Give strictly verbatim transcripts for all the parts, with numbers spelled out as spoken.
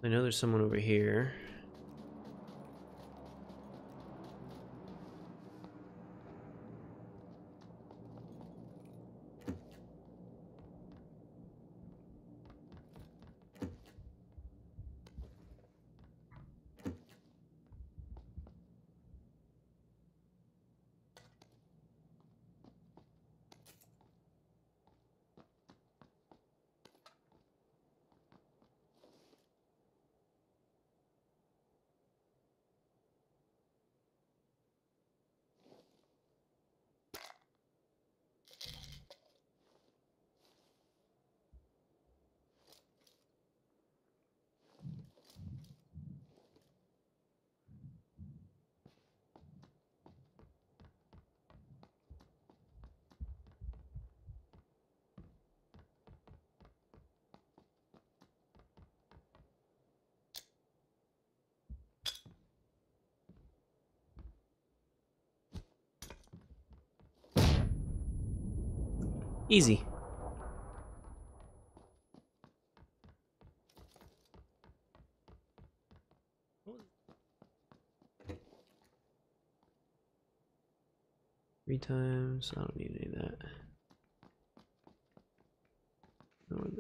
I know there's someone over here. Easy. Three times. I don't need any of that. No, that.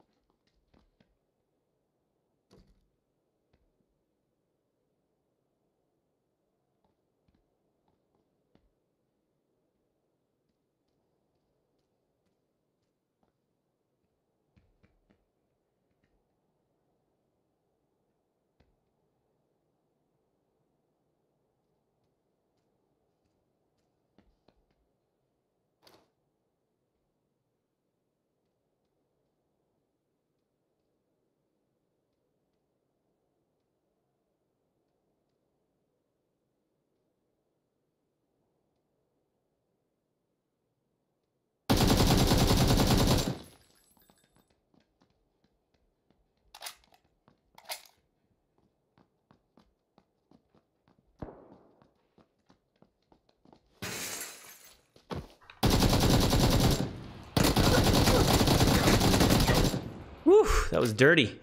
Whew, that was dirty.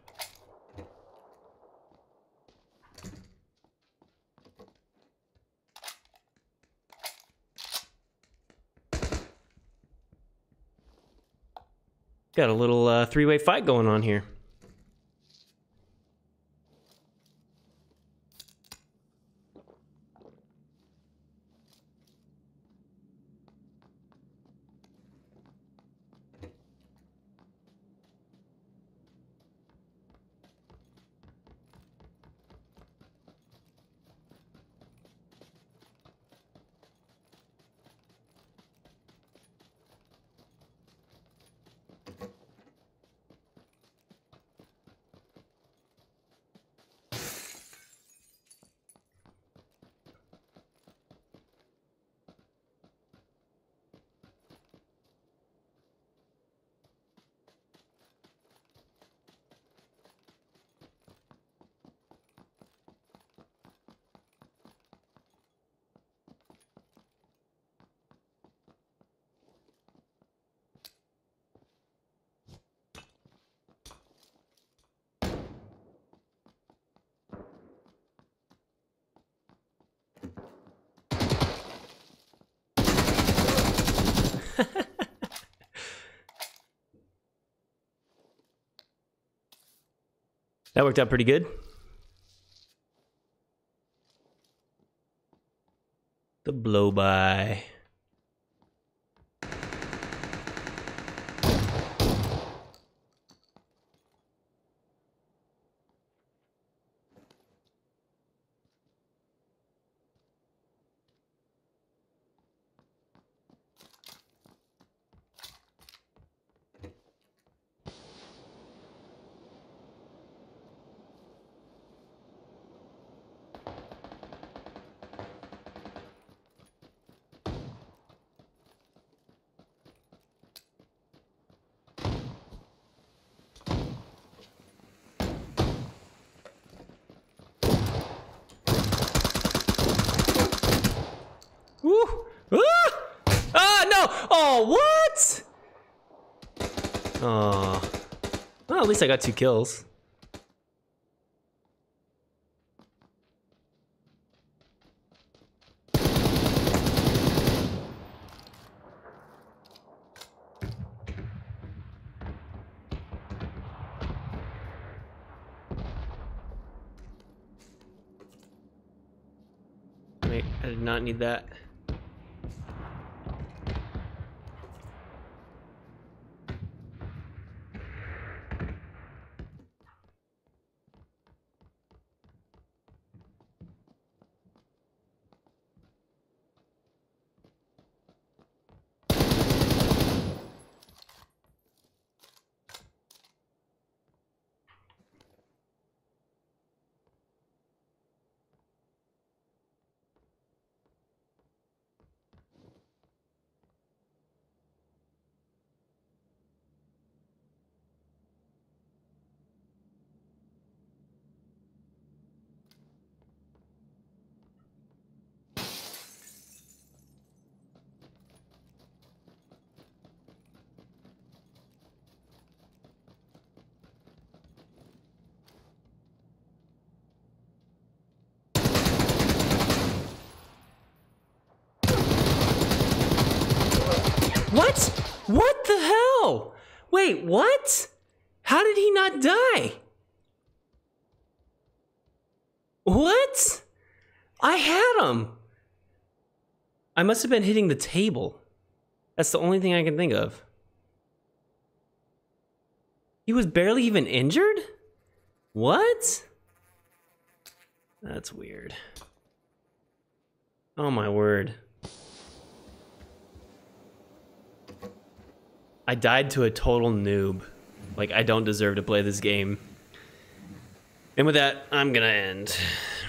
Got a little uh, three-way fight going on here. That worked out pretty good. The blow-by. Woo! Ah! Ah, no! Oh, what? Oh. Well, at least I got two kills. Alright, I did not need that. What? What the hell? Wait, what? How did he not die? What? I had him. I must have been hitting the table. That's the only thing I can think of. He was barely even injured? What? That's weird. Oh my word. I died to a total noob. Like, I don't deserve to play this game. And with that, I'm gonna end.